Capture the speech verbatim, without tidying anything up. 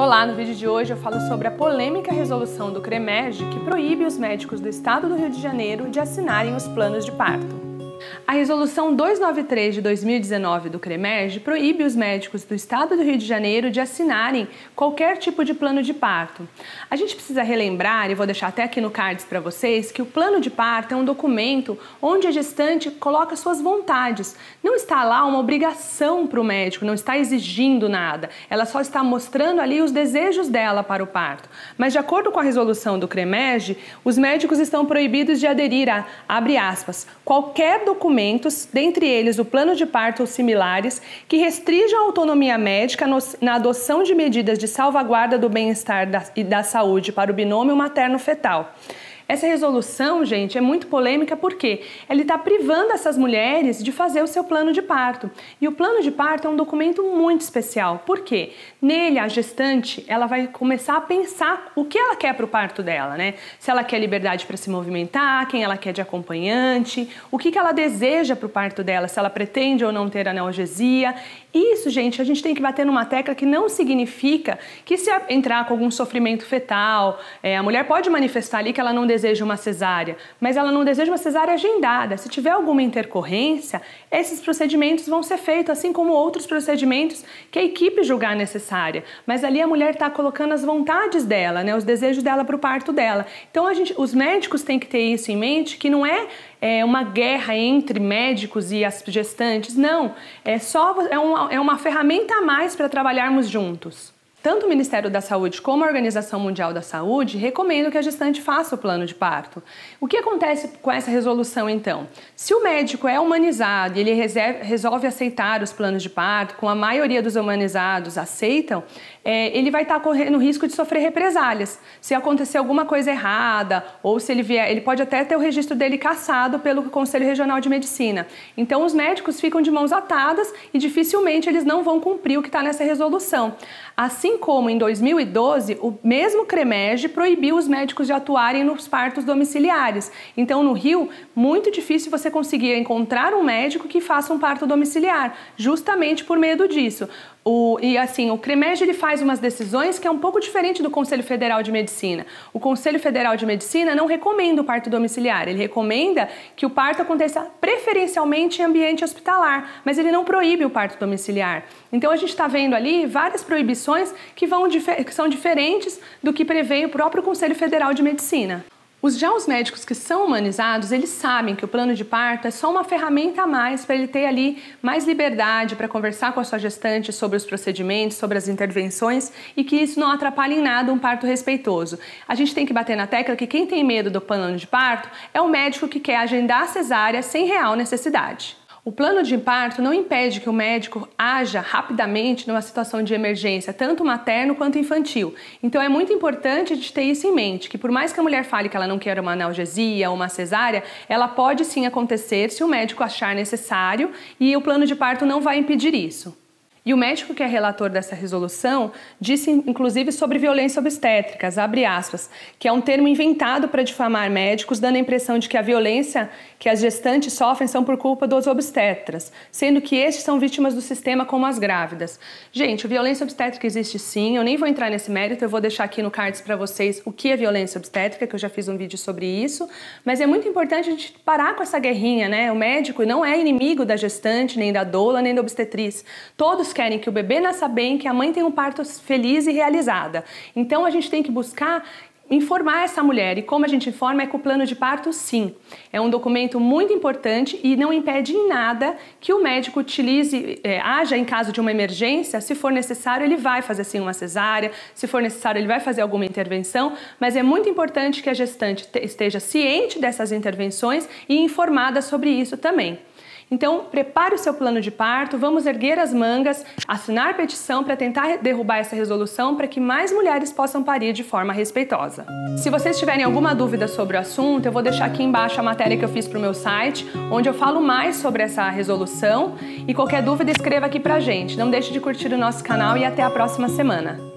Olá, no vídeo de hoje eu falo sobre a polêmica resolução do CREMERGE que proíbe os médicos do estado do Rio de Janeiro de assinarem os planos de parto. A resolução duzentos e noventa e três de dois mil e dezenove do CREMERGE proíbe os médicos do estado do Rio de Janeiro de assinarem qualquer tipo de plano de parto. A gente precisa relembrar, e vou deixar até aqui no cards para vocês, que o plano de parto é um documento onde a gestante coloca suas vontades. Não está lá uma obrigação para o médico, não está exigindo nada. Ela só está mostrando ali os desejos dela para o parto. Mas de acordo com a resolução do CREMERGE, os médicos estão proibidos de aderir a, abre aspas, qualquer documentos, dentre eles o plano de parto ou similares, que restringam a autonomia médica no, na adoção de medidas de salvaguarda do bem-estar e da saúde para o binômio materno-fetal. Essa resolução, gente, é muito polêmica porque ele está privando essas mulheres de fazer o seu plano de parto. E o plano de parto é um documento muito especial. Por quê? Nele, a gestante, ela vai começar a pensar o que ela quer para o parto dela, né? Se ela quer liberdade para se movimentar, quem ela quer de acompanhante, o que, que ela deseja para o parto dela, se ela pretende ou não ter analgesia. Isso, gente, a gente tem que bater numa tecla que não significa que se entrar com algum sofrimento fetal, é, a mulher pode manifestar ali que ela não deseja uma cesárea, mas ela não deseja uma cesárea agendada. Se tiver alguma intercorrência, esses procedimentos vão ser feitos, assim como outros procedimentos que a equipe julgar necessária. Mas ali a mulher está colocando as vontades dela, né, os desejos dela para o parto dela. Então, a gente, os médicos têm que ter isso em mente, que não é É uma guerra entre médicos e as gestantes, não, é só é uma, é uma ferramenta a mais para trabalharmos juntos. Tanto o Ministério da Saúde como a Organização Mundial da Saúde recomendam que a gestante faça o plano de parto. O que acontece com essa resolução, então? Se o médico é humanizado e ele resolve aceitar os planos de parto, como a maioria dos humanizados aceitam, é, ele vai estar correndo risco de sofrer represálias. Se acontecer alguma coisa errada, ou se ele vier, ele pode até ter o registro dele cassado pelo Conselho Regional de Medicina. Então, os médicos ficam de mãos atadas e dificilmente eles não vão cumprir o que está nessa resolução. Assim como em dois mil e doze, o mesmo CREMERGE proibiu os médicos de atuarem nos partos domiciliares. Então, no Rio, muito difícil você conseguir encontrar um médico que faça um parto domiciliar, justamente por medo disso. O, e assim, o CREMERGE ele faz umas decisões que é um pouco diferente do Conselho Federal de Medicina. O Conselho Federal de Medicina não recomenda o parto domiciliar, ele recomenda que o parto aconteça preferencialmente em ambiente hospitalar, mas ele não proíbe o parto domiciliar. Então a gente está vendo ali várias proibições que, vão, que são diferentes do que prevê o próprio Conselho Federal de Medicina. Os, já os médicos que são humanizados, eles sabem que o plano de parto é só uma ferramenta a mais para ele ter ali mais liberdade para conversar com a sua gestante sobre os procedimentos, sobre as intervenções e que isso não atrapalhe em nada um parto respeitoso. A gente tem que bater na tecla que quem tem medo do plano de parto é o médico que quer agendar a cesárea sem real necessidade. O plano de parto não impede que o médico haja rapidamente numa situação de emergência, tanto materno quanto infantil. Então é muito importante a gente ter isso em mente, que por mais que a mulher fale que ela não quer uma analgesia ou uma cesárea, ela pode sim acontecer se o médico achar necessário e o plano de parto não vai impedir isso. E o médico que é relator dessa resolução disse inclusive sobre violência obstétrica, abre aspas, que é um termo inventado para difamar médicos, dando a impressão de que a violência que as gestantes sofrem são por culpa dos obstetras, sendo que estes são vítimas do sistema como as grávidas. Gente, a violência obstétrica existe sim, eu nem vou entrar nesse mérito, eu vou deixar aqui no cards para vocês o que é violência obstétrica, que eu já fiz um vídeo sobre isso, mas é muito importante a gente parar com essa guerrinha, né? O médico não é inimigo da gestante, nem da doula, nem da obstetriz. Todos querem que o bebê nasça bem, que a mãe tenha um parto feliz e realizada. Então a gente tem que buscar informar essa mulher, e como a gente informa é com o plano de parto sim. É um documento muito importante e não impede em nada que o médico utilize, é, haja em caso de uma emergência, se for necessário ele vai fazer sim uma cesárea, se for necessário ele vai fazer alguma intervenção, mas é muito importante que a gestante esteja ciente dessas intervenções e informada sobre isso também. Então, prepare o seu plano de parto, vamos erguer as mangas, assinar petição para tentar derrubar essa resolução para que mais mulheres possam parir de forma respeitosa. Se vocês tiverem alguma dúvida sobre o assunto, eu vou deixar aqui embaixo a matéria que eu fiz para o meu site, onde eu falo mais sobre essa resolução e qualquer dúvida escreva aqui pra gente. Não deixe de curtir o nosso canal e até a próxima semana.